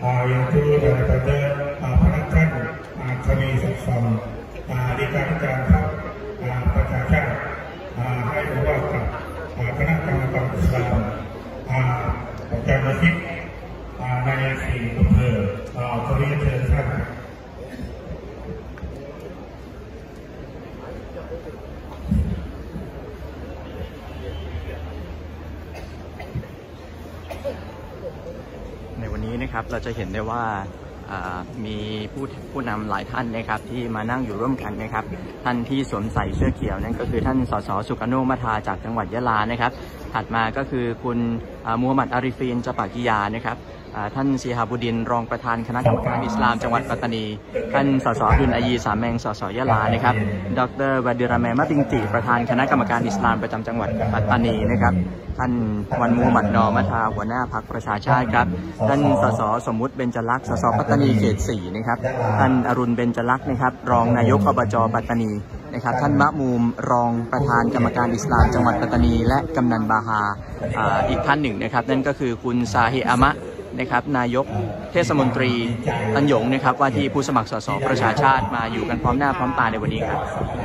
yang turut daripada penekanan kami sama di kalanganประชาชาติให้รู้ว่าคณะกรรมการอิสลามประจำอาทิตย์ในสี่อำเภอขอเรียนเชิญท่านในวันนี้นะครับเราจะเห็นได้ว่ามีผู้นำหลายท่านนะครับที่มานั่งอยู่ร่วมกันนะครับท่านที่สวมใส่เสื้อเขียวนั่นก็คือท่านสสสุกโนมัทาจากจังหวัดยะลานะครับถัดมาก็คือคุณมูฮัมหมัดอาริฟีนจปากิยานะครับท่านซีฮาบุดินรองประธานคณะกรรมการอิสลามจังหวัดปัตตานีท่านสสอับดุลอายีสามแมงสสยะลานะครับดร.วาดิราแมมะบิงติประธานคณะกรรมการอิสลามประจำจังหวัดปัตตานีนะครับท่านวันมูฮัมหมัดนอมัทาหัวหน้าพรรคประชาชาติครับท่านสสสมมุติเบญจลักษณ์สสปัตตานีเขต4นะครับท่านอรุณเบญจลักษณ์นะครับรองนายกอบจปัตตานีนะครับท่านมะมูมรองประธานกรรมการอิสลามจังหวัดปัตตานีและกำนันบาฮาอีกท่านหนึ่งนะครับนั่นก็คือคุณซาฮิอามะนะครับนายกเทศมนตรีตันหยงนะครับว่าที่ผู้สมัครสสประชาชาติมาอยู่กันพร้อมหน้าพร้อมตาในวันนี้ครับ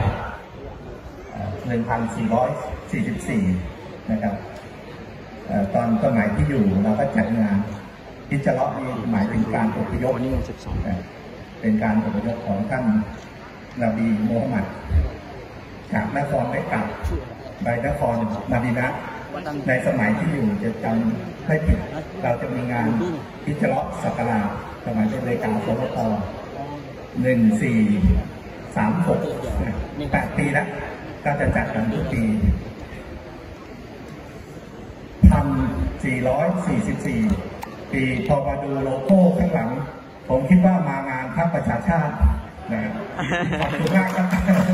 1444 นะครับตอนสมัยที่อยู่เราก็จัดงานฮิจเราะห์นี่หมายถึงการอพยพเป็นการอพยพของท่านนบีมูฮัมหมัดจากนครเมกกะไปนครมะดีนะห์ในสมัยที่อยู่จะจำไม่ผิดเราจะมีงานฮิจเราะห์ศักราชสมัยเป็นรายการสมต1436 8 ปีแล้วก็จะจัดกันทุกปี1444 ปีพอมาดูโลโก้ข้างหลังผมคิดว่ามางานพรรคประชาชาตินะขอบคุณมากครับ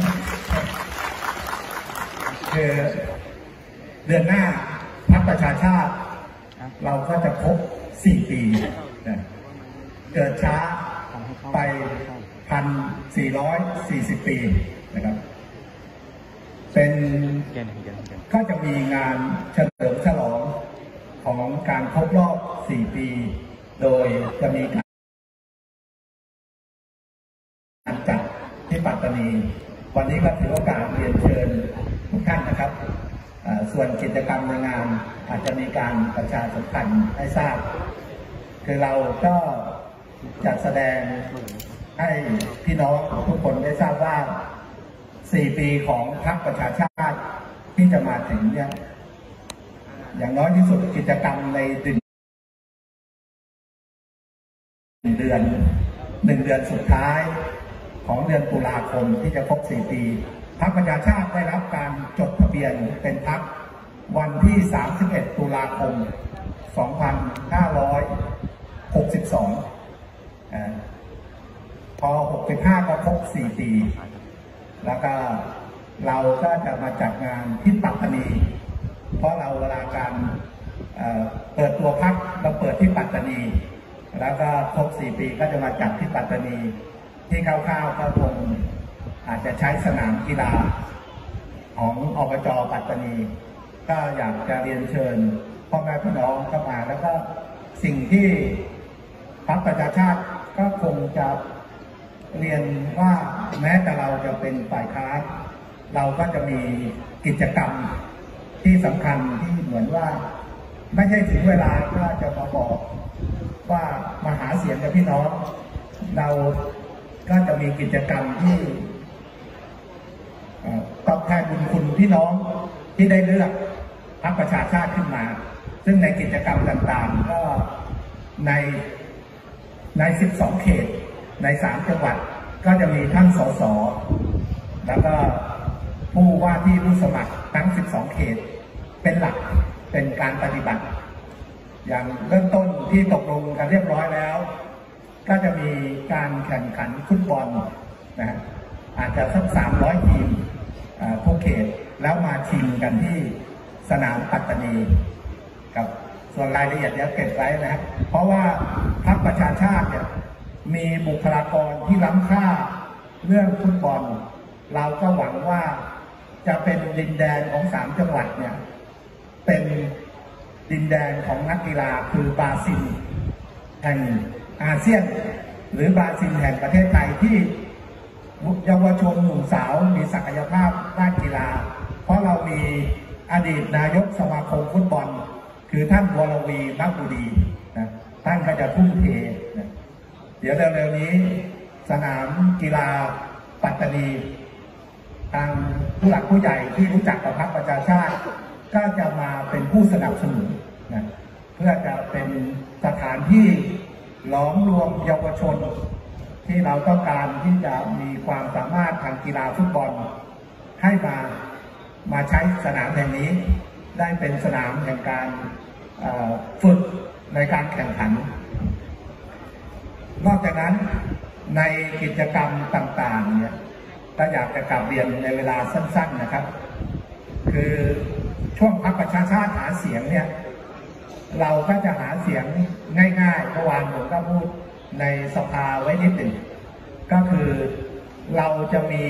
คือเดือนหน้าพรรคประชาชาติเราก็จะครบ4 ปีนะเกิดช้าไป1440 ปีนะครับเป็นก็จะมีงานเฉลิมฉลองของการครบรอบ4 ปีโดยจะมีการจัดที่ปัตตานีวันนี้ก็ถือโอกาสเรียนเชิญทุกท่านนะครับส่วนกิจกรรมในงานอาจจะมีการประชาสัมพันธ์ให้ทราบคือเราก็จัดแสดงให้พี่น้องทุกคนได้ทราบว่า4 ปีของพรรคประชาชาติที่จะมาถึงเนี่ยอย่างน้อยที่สุดกิจกรรมใน1 เดือนสุดท้ายของเดือนตุลาคมที่จะครบ4 ปีพรรคประชาชาติได้รับการจดทะเบียนเป็นพรรควันที่31 ตุลาคม 2562พอ65ก็ครบ4 ปีแล้วก็เราก็จะมาจัดงานที่ปัตตานีเพราะเราเวลาการเปิดตัวพรรคเราเปิดที่ปัตตานีแล้วก็ครบ4 ปีก็จะมาจัดที่ปัตตานีที่คร่าวๆก็คงอาจจะใช้สนามกีฬาของอบจ.ปัตตานีก็อยากจะเรียนเชิญพ่อแม่พี่น้องเข้ามาแล้วก็สิ่งที่พรรคประชาชาติก็คงจะเรียนว่าแม้แต่เราจะเป็นฝ่ายค้านเราก็จะมีกิจกรรมที่สำคัญที่เหมือนว่าไม่ใช่ถึงเวลาก็จะมาบอกว่ามาหาเสียงกับพี่น้องเราก็จะมีกิจกรรมที่ตอบแทนบุญคุณพี่น้องที่ได้เลือกพรรคประชาชาติขึ้นมาซึ่งในกิจกรรมต่างๆก็ใน12 เขตใน3 จังหวัดก็จะมีท่านสสแล้วก็ผู้ว่าที่ผู้สมัครทั้ง12 เขตเป็นหลักเป็นการปฏิบัติอย่างเริ่มต้นที่ตกลงกันเรียบร้อยแล้วก็จะมีการแข่งขันฟุตบอลนะอาจจะสัก300 ทีมทุกเขตแล้วมาชิงกันที่สนามปัตตานีกับส่วนรายละเอียดเดี๋ยวเก็บไว้นะครับเพราะว่าพรรคประชาชาติเนี่ยมีบุคลากรที่ล้ำค่าเรื่องฟุตบอลเราก็หวังว่าจะเป็นดินแดนของ3 จังหวัดเนี่ยเป็นดินแดนของนักกีฬาคือบราซิลแห่งอาเซียนหรือบราซิลแห่งประเทศไทยที่เยาวชนหนุ่มสาวมีศักยภาพด้านกีฬาเพราะเรามีอดีตนายกสมาคมฟุตบอลคือท่านวรวีมักบุดีนะท่านก็จะทุ่มเทนะเดี๋ยวเร็วๆนี้สนามกีฬาปัตตานีทางผู้หลักผู้ใหญ่ที่รู้จักกับพรรคประชาชาติก็จะมาเป็นผู้สนับสนุนนะเพื่อจะเป็นสถานที่ล้อมรวมเยาวชนที่เราต้องการที่จะมีความสามารถทางกีฬาฟุตบอลให้มาใช้สนามแห่งนี้ได้เป็นสนามแห่งการฝึกในการแข่งขันนอกจากนั้นในกิจกรรมต่างๆเนี่ยก็อยากจะกลับเรียนในเวลาสั้นๆนะครับคือช่วงพรรคประชาชาติหาเสียงเนี่ยเราก็จะหาเสียงง่ายๆเมื่อวานผมก็พูดในสภาไว้นิดหนึ่งก็คือเราจะมี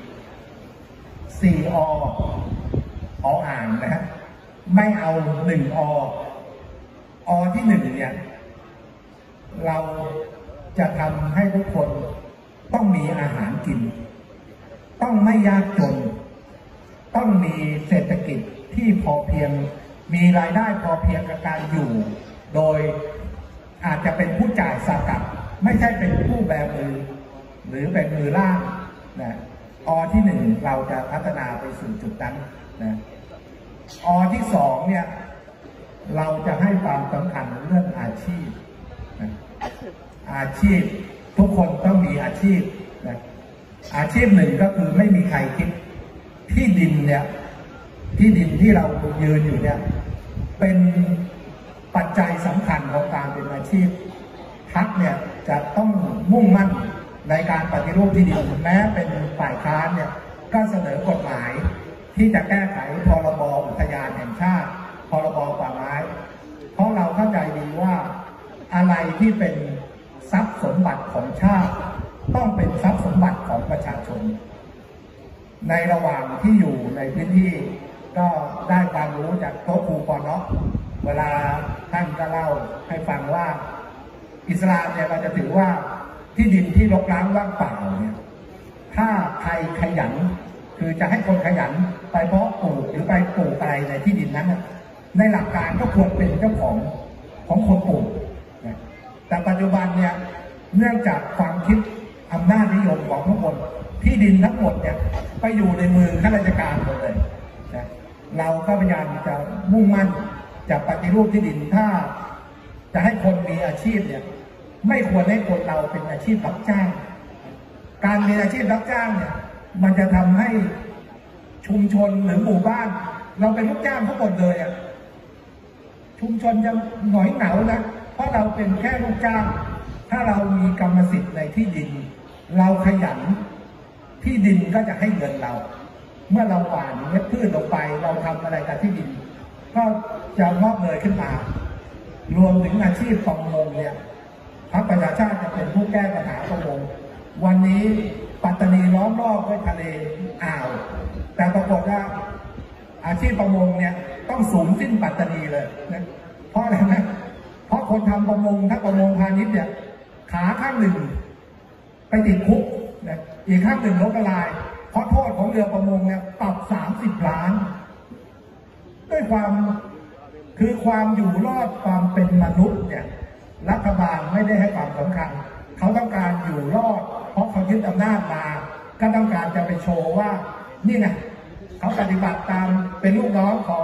4 ออ่างนะฮะไม่เอา1 อที่1เนี่ยเราจะทำให้ทุกคนต้องมีอาหารกินต้องไม่ยากจนต้องมีเศรษฐกิจที่พอเพียงมีรายได้พอเพียงกับการอยู่โดยอาจจะเป็นผู้จ่ายสกัดไม่ใช่เป็นผู้แบมือหรือเป็นมือล่างนะที่1เราจะพัฒนาไปสู่จุดนั้นนะที่2เนี่ยเราจะให้ความสำคัญเรื่องอาชีพนะอาชีพทุกคนต้องมีอาชีพนะอาชีพ1ก็คือไม่มีใครคิดที่ดินเนี่ยที่ดินที่เรายืนอยู่เนี่ยเป็นปัจจัยสำคัญของการเป็นอาชีพพรรคเนี่ยจะต้องมุ่งมั่นในการปฏิรูปที่ดินแม้เป็นฝ่ายค้านเนี่ยก็เสนอกฎหมายที่จะแก้ไขพรบอุทยานแห่งชาติพรบป่าไม้เพราะเราเข้าใจดีว่าอะไรที่เป็นทรัพย์สมบัติของชาติต้องเป็นทรัพย์สมบัติของประชาชนในระหว่างที่อยู่ในพื้นที่ก็ได้ความรู้จากโต๊ะครูปอนเนาะเวลาท่านก็เล่าให้ฟังว่าอิสลามเนี่ยเราจะถือว่าที่ดินที่รกร้างว่างเปล่าเนี่ยถ้าใครขยันคือจะให้คนขยันไปเพาะปลูกหรือไปปลูกอะไรในที่ดินนั้นในหลักการก็ควรเป็นเจ้าของคนปลูกแต่ปัจจุบันเนี่ยเนื่องจากความคิดอำนาจนิยมของทุกคนที่ดินทั้งหมดเนี่ยไปอยู่ในมือข้าราชการหมดเลยนะเราก็พยายามจะมุ่งมั่นจะปฏิรูปที่ดินถ้าจะให้คนมีอาชีพเนี่ยไม่ควรให้คนเราเป็นอาชีพรับจ้างการมีอาชีพรับจ้างเนี่ยมันจะทำให้ชุมชนหรือหมู่บ้านเราเป็นลูกจ้างทั้งหมดเลยอ่ะชุมชนจะหงอยเหงานะเพราะเราเป็นแค่ลูกจ้างถ้าเรามีกรรมสิทธิ์ในที่ดินเราขยันที่ดินก็จะให้เงินเราเมื่อเราหว่านเม็ดพืชลงไปเราทำอะไรกับที่ดินก็จะงอกเงยขึ้นมารวมถึงอาชีพประมงเนี่ยพรรคประชาชาติจะเป็นผู้แก้ปัญหาประมงวันนี้ปัตตานีล้อมรอบด้วยทะเลอ่าวแต่ปรากฏว่าอาชีพประมงเนี่ยต้องสูญสิ้นปัตตานีเลยนะเพราะอะไรนะเพราะคนทำประมงถ้าประมงพาณิชย์เนี่ยขาข้างหนึ่งไปติดคุกนะอีกข้างหนึ่งล้มละลายเพราะโทษของเรือประมงเนี่ยปรับ30 ล้านด้วยความอยู่รอดความเป็นมนุษย์เนี่ยรัฐบาลไม่ได้ให้ความสำคัญเขาต้องการอยู่รอดเพราะเขายึดอำนาจมาก็ต้องการจะไปโชว์ว่านี่ไงเขาปฏิบัติตามเป็นลูกน้องของ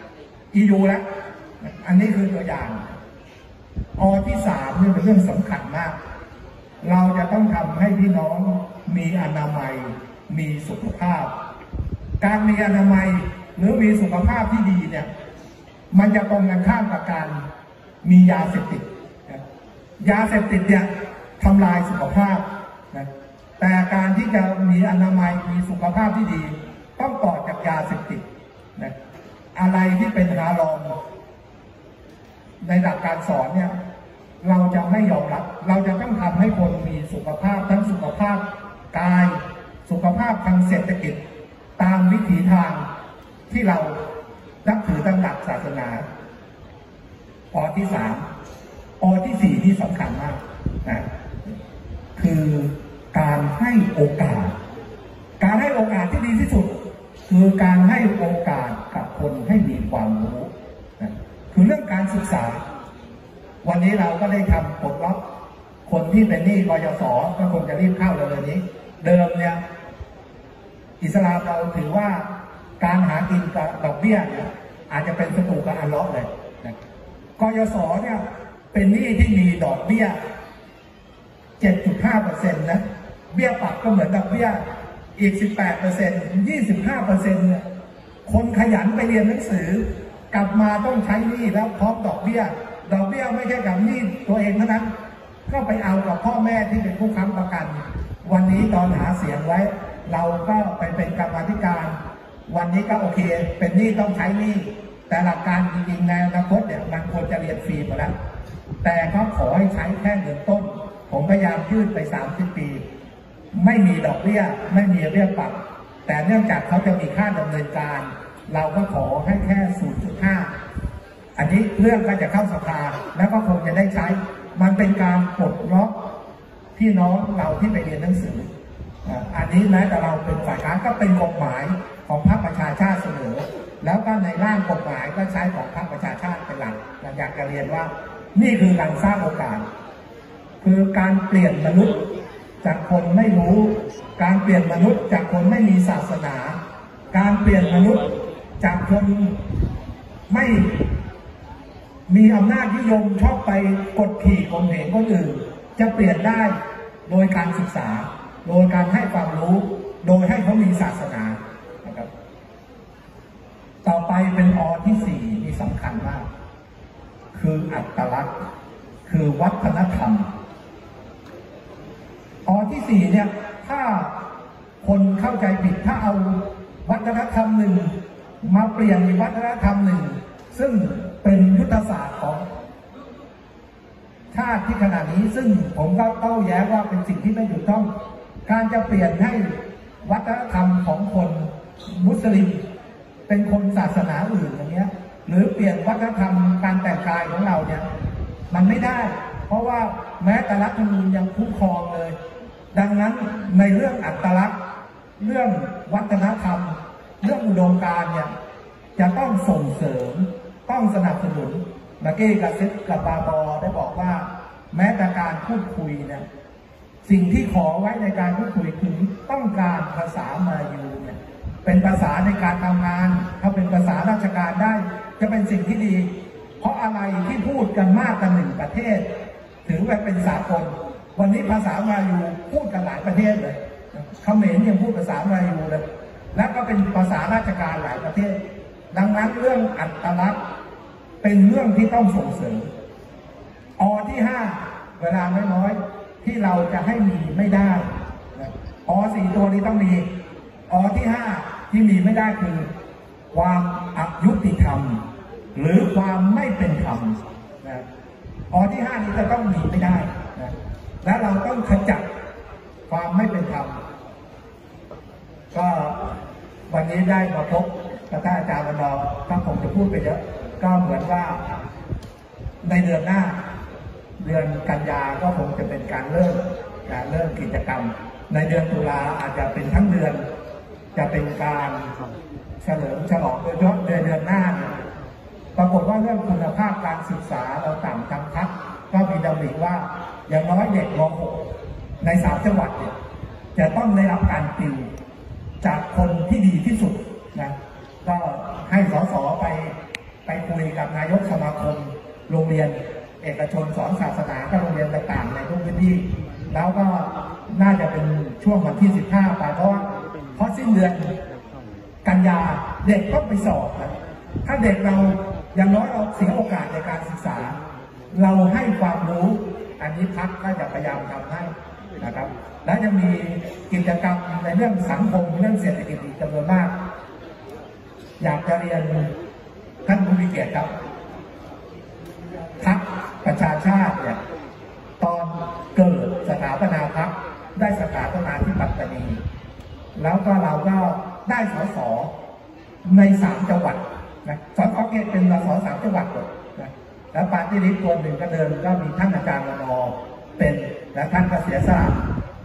EU แล้วอันนี้คือตัวอย่างที่3นี่เป็นเรื่องสำคัญมากเราจะต้องทำให้พี่น้องมีอนามัยมีสุขภาพการมีอนามัยหรือมีสุขภาพที่ดีเนี่ยมันจะตรงกันข้ามกับการมียาเสพติดยาเสพติดเนี่ยทำลายสุขภาพนะแต่การที่จะมีอนามัยมีสุขภาพที่ดีต้องต่อจากยาเสพติดนะอะไรที่เป็นฮารอมในหลักการสอนเนี่ยเราจะไม่ยอมรับเราจะต้องทำให้คนมีสุขภาพทั้งสุขภาพกายสุขภาพทางเศรษฐกิจตามวิถีทางที่เรานับถือตามหลักศาสนาที่3ที่4ที่สำคัญมากคือการให้โอกาสการให้โอกาสที่ดีที่สุดคือการให้โอกาสกับคนให้มีความรู้คือเรื่องการศึกษาวันนี้เราก็ได้ทำปลดล็อกคนที่เป็นหนี้กยศก็คงจะรีบเข้าเร็วๆนี้เดิมเนี่ยอิสลามเราถือว่าการหากินกับดอกเบี้ยเนี่ยอาจจะเป็นศัตรูกับอัลเลาะห์เลยกยศเนี่ยเป็นหนี้ที่มีดอกเบี้ย 7.5% นะเบี้ยปรับก็เหมือนดอกเบี้ยอีก 18% 25% เนี่ยคนขยันไปเรียนหนังสือกลับมาต้องใช้หนี้แล้วพร้อมดอกเบี้ยไม่ใช่กับหนี้ตัวเองเท่านั้นก็ไปเอากับพ่อแม่ที่เป็นผู้ค้ำประกันวันนี้ตอนหาเสียงไว้เราก็ไปเป็นกรรมาธิการวันนี้ก็โอเคเป็นหนี้ต้องใช้หนี้แต่หลักการจริงๆในอนาคตเนี่ยมันควรจะเรียนฟรีหมดแล้วแต่เขาขอให้ใช้แค่เงินต้นผมพยายามยืดไป30 ปีไม่มีดอกเบี้ยไม่มีเบี้ยปรับแต่เนื่องจากเขาจะมีค่าดำเนินการเราก็ขอให้แค่ 0.5 อันนี้เรื่องก็จะเข้าสภาแล้วก็คงจะได้ใช้มันเป็นการปลดล็อกพี่น้องเราที่ไปเรียนหนังสืออันนี้แม้แต่เราเป็นฝ่ายค้านก็เป็นกฎหมายของพรรคประชาชาติเสนอแล้วก็ในร่างกฎหมายก็ใช้ของพรรคประชาชาติเป็นหลักอยากจะเรียนว่านี่คือการสร้างโอกาสคือการเปลี่ยนมนุษย์จากคนไม่รู้การเปลี่ยนมนุษย์จากคนไม่มีศาสนาการเปลี่ยนมนุษย์จากคนไม่มีอำนาจนิยมชอบไปกดขี่ข่มเหงคนอื่นจะเปลี่ยนได้โดยการศึกษาโดยการให้ความรู้โดยให้เขามีศาสนานะครับต่อไปเป็นอที่ 4นี่สำคัญมากคืออัตลักษณ์คือวัฒนธรรมอที่ 4เนี่ยถ้าคนเข้าใจผิดถ้าเอาวัฒนธรรมหนึ่งมาเปลี่ยนอีกวัฒนธรรมหนึ่งซึ่งเป็นยุทธศาสตร์ของชาติที่ขณะนี้ซึ่งผมก็โต้แย้งว่าเป็นสิ่งที่ไม่ถูกต้องการจะเปลี่ยนให้วัฒนธรรมของคนมุสลิมเป็นคนศาสนาอื่นอย่างเงี้ยหรือเปลี่ยนวัฒนธรรมการแต่งกายของเราเนี่ยมันไม่ได้เพราะว่าแม้แต่รัฐธรรมนูญยังคุ้มครองเลยดังนั้นในเรื่องอัตลักษณ์เรื่องวัฒนธรรมเรื่องอุดมการณ์เนี่ยจะต้องส่งเสริมต้องสนับสนุนเมื่อกี้กับซิดกับบาบอได้บอกว่าแม้แต่การพูดคุยเนี่ยสิ่งที่ขอไว้ในการพูดคุยคือต้องการภาษามายูเนี่ยเป็นภาษาในการทำงานถ้าเป็นภาษาราชการได้จะเป็นสิ่งที่ดีเพราะอะไรที่พูดกันมากกัน1 ประเทศถือว่าเป็นสากลวันนี้ภาษามายูพูดกันหลายประเทศเลยเขมรยังพูดภาษามายูเลยและก็เป็นภาษาราชการหลายประเทศดังนั้นเรื่องอัตลักษณ์เป็นเรื่องที่ต้องส่งเสริมอที่ 5เวลาน้อยๆที่เราจะให้มีไม่ได้อ4ตัวนี้ต้องมีอที่ 5ที่มีไม่ได้คือความอยุติธรรมหรือความไม่เป็นธรรมนะอที่ 5นี้จะต้องมีไม่ได้นะและเราต้องขจัดความไม่เป็นธรรมก็วันนี้ได้มาพบกับท่านอาจารย์วันนอถ้าผมจะพูดไปเยอะก็เหมือนว่าในเดือนหน้าเดือนกันยาก็คงจะเป็นการเริ่มกิจกรรมในเดือนตุลาอาจจะเป็นทั้งเดือนจะเป็นการเฉลิมฉลองโดยเฉพาะเดือนหน้าเนี่ยปรากฏว่าเรื่องคุณภาพการศึกษาเราต่ำทางพักก็มีดำริว่าอย่างน้อยเด็กม.6 ใน3 จังหวัดเนี่ยจะต้องได้รับการติวจากคนที่ดีที่สุดนะก็ให้สสไปคุยกับนายกสมาคมโรงเรียนเอกชนสอนศาสนากับโรงเรียนต่างๆในทุกพื้นที่แล้วก็น่าจะเป็นช่วงวันที่15ไปเพราะสิ้นเดือนกันยาเด็กต้องไปสอบนะถ้าเด็กเราอย่างน้อยเราเสียโอกาสในการศึกษาเราให้ความรู้อันนี้พรรคก็จะพยายามทำให้นะครับและจะมีกิจกรรมในเรื่องสังคมเรื่องเศรษฐกิจอีกจำนวนมากอยากจะเรียนท่านผู้มีเกียรติครับพรรคประชาชาติเนี่ยตอนเกิดสถาปนาพรรคได้สถาปนาที่ปัตตานีแล้วก็เราก็ได้ส.ส.ใน3 จังหวัดนะส.ส.เกตเป็นส.ส. 3 จังหวัดหมดนะแล้วปาร์ตี้ลิสต์ตัวหนึ่งก็เดินก็มีท่านอาจารย์มน.เป็นและท่านก็เสียสละ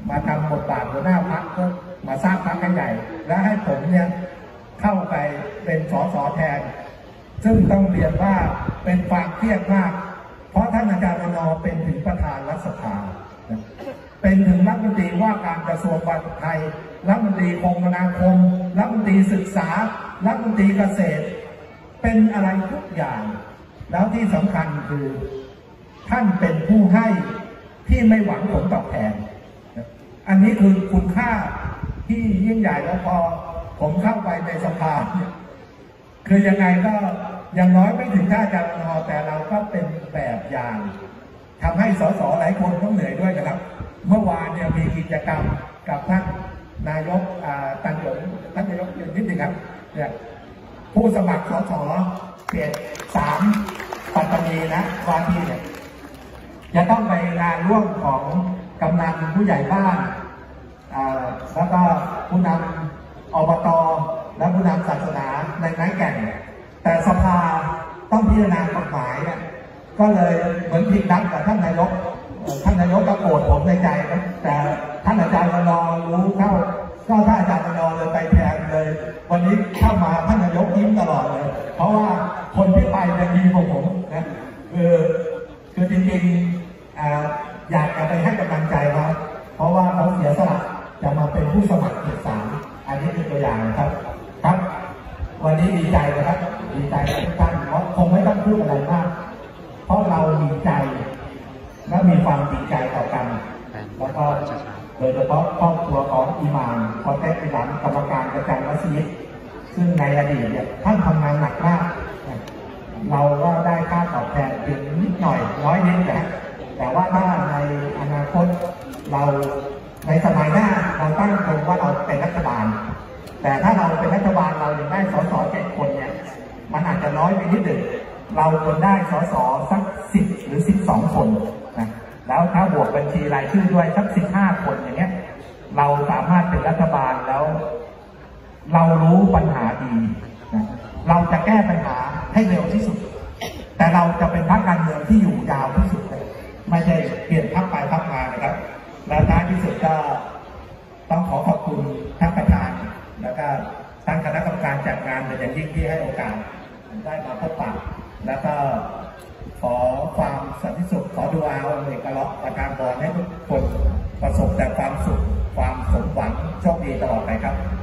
มาทำบทบาทหัวหน้าพรรคก็มาสร้างพรรคกันใหญ่และให้ผมเนี่ยเข้าไปเป็นสสแทนซึ่งต้องเรียนว่าเป็นความเครียดมากเพราะท่านอาจารย์วนรเป็นถึงประธานรัฐสภาเป็นถึงรัฐมนตรีว่าการกระทรวงมหาดไทยรัฐมนตรีคมนาคมรัฐมนตรีศึกษารัฐมนตรีเกษตรเป็นอะไรทุกอย่างแล้วที่สำคัญคือท่านเป็นผู้ให้ที่ไม่หวังผลตอบแทนอันนี้คือคุณค่าที่ยิ่งใหญ่แล้วพอผมเข้าไปในสภาคือยังไงก็อย่างน้อยไม่ถึงท่าอาจารย์วนรแต่เราก็เป็นแบบอย่างทำให้สสหลายคนต้องเหนื่อยด้วยนะครับเมื่อวานเนี่ยมีกิจกรรมกับท่านนายกท่านนายกยืนนิดหนึ่งครับเนี่ยผู้สมัครสสเขต3ปัตตานีนะวาทีเนี่ยจะต้องไปงานร่วมของกำนันผู้ใหญ่บ้านแล้วก็ผู้นำอบตและผู้นำศาสนาในไม้แก่นแต่สภาต้องพิจารณากฎหมายเนี่ยก็เลยเหมือนผิดนัดกับท่านนายกก็โกรธผมในใจนะแต่ท่านอาจารย์วนรรู้เข้าก็ท่านอาจารย์วนรเลยไปแทนเลยวันนี้เข้ามาท่านนายกยิ้มตลอดเลยเพราะว่าคนที่ไปจะดีกว่าผมนะคือจริงๆอยากจะไปให้กำลังใจเขาเพราะว่าเขาเสียสละจะมาเป็นผู้สมัครเขต3อันนี้เป็นตัวอย่างครับครับวันนี้ดีใจนะครับดีใจทุกท่านเพราะคงไม่ต้องพูดอะไรมากเพราะเราดีใจและมีความดีใจต่อกันแล้วก็โดยเฉพาะครอบครัวของอิหม่ามคอเตสอิหม่ามกรรมการประจำมัสยิดซึ่งในอดีตเนี่ยท่านทำงานหนักมากเราก็ได้ค่าตอบแทนเพียงนิดหน่อยน้อยนิดแต่ว่าถ้าในอนาคตเราในสมัยหน้าเราตั้งใจว่าเราเป็นรัฐบาลแต่ถ้าเราเป็นรัฐบาลเรายังได้ส.ส. 7 คนเนี่ยมันอาจจะน้อยไปนิดหนึ่งเราควรได้ส.ส. สัก10 หรือ 12 คนนะแล้วถ้าบวกบัญชีรายชื่อด้วยสัก15 คนอย่างเงี้ยเราสามารถเป็นรัฐบาลแล้วเรารู้ปัญหาดีนะเราจะแก้ปัญหาให้เร็วที่สุดแต่เราจะเป็นพรรคการเมืองที่อยู่ยาวที่สุดไม่ใช่เปลี่ยนพรรคไปพรรคมานะครับและท้ายที่สุดก็ต้องขอบคุณท่านประธานแล้วก็ท่านคณะกรรมการจัดงานเป็นอย่างยิ่งที่ให้โอกาสได้มาพบปะแล้วก็ขอความสันติสุขขอดูอาองค์เอกลักษณ์ประทานพรให้ทุกคนประสบแต่ความสุขความสมหวังโชคดีตลอดไปครับ